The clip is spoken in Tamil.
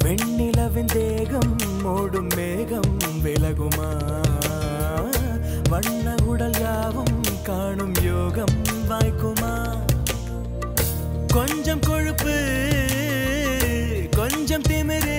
வெண்ணிலவின் தேகம் மூடும் மேகம் விலகுமா வண்ண உடல் யாவும் காணும் யோகம் வாய்க்குமா கொஞ்சம் கொழுப்பு கொஞ்சம் திமிரு